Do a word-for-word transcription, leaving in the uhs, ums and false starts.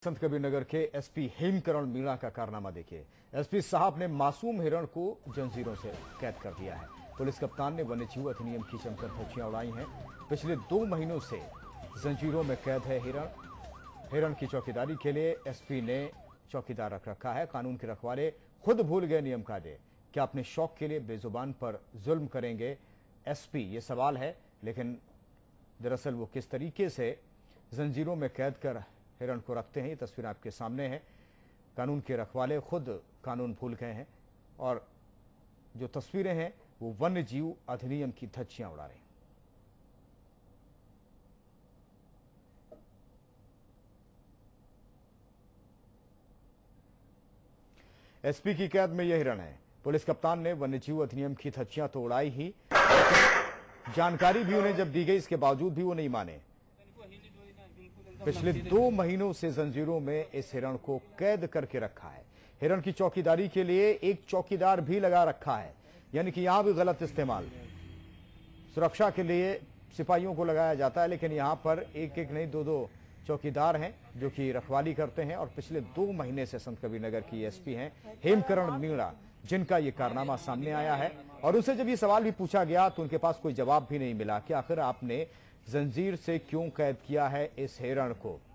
संत कबीर नगर के एसपी हेमकरण मीणा का कारनामा देखिए। एसपी साहब ने मासूम हिरण को जंजीरों से कैद कर दिया है। पुलिस कप्तान ने वन्यजीव अधिनियम की जमकर धज्जियां उड़ाई हैं। पिछले दो महीनों से जंजीरों में कैद है हिरण। हिरण की चौकीदारी के लिए एसपी ने चौकीदार रख रखा है। कानून के रखवाले खुद भूल गए नियम कायदे। क्या अपने शौक के लिए बेजुबान पर जुल्म करेंगे एसपी, ये सवाल है। लेकिन दरअसल वो किस तरीके से जंजीरों में कैद कर हिरण को रखते हैं, ये तस्वीर आपके सामने है। कानून के रखवाले खुद कानून भूल गए हैं और जो तस्वीरें हैं वो वन्य जीव अधिनियम की धज्जियां उड़ा रहे हैं। एसपी की कैद में यह हिरण है। पुलिस कप्तान ने वन्यजीव अधिनियम की धज्जियां तो उड़ाई ही, जानकारी भी उन्हें जब दी गई इसके बावजूद भी वो नहीं माने। पिछले दो महीनों से जंजीरों में इस हिरण को कैद करके रखा है। हिरण की चौकीदारी के लिए एक चौकीदार भी लगा रखा है, यानी कि यहां भी गलत इस्तेमाल। सुरक्षा के लिए सिपाहियों को लगाया जाता है, लेकिन यहां पर एक एक नहीं दो दो चौकीदार हैं जो कि रखवाली करते हैं। और पिछले दो महीने से संत कबीर नगर की एसपी हैं हेमकरण मीणा, जिनका ये कारनामा सामने आया है। और उनसे जब ये सवाल भी पूछा गया तो उनके पास कोई जवाब भी नहीं मिला कि आखिर आपने जंजीर से क्यों कैद किया है इस हिरण को।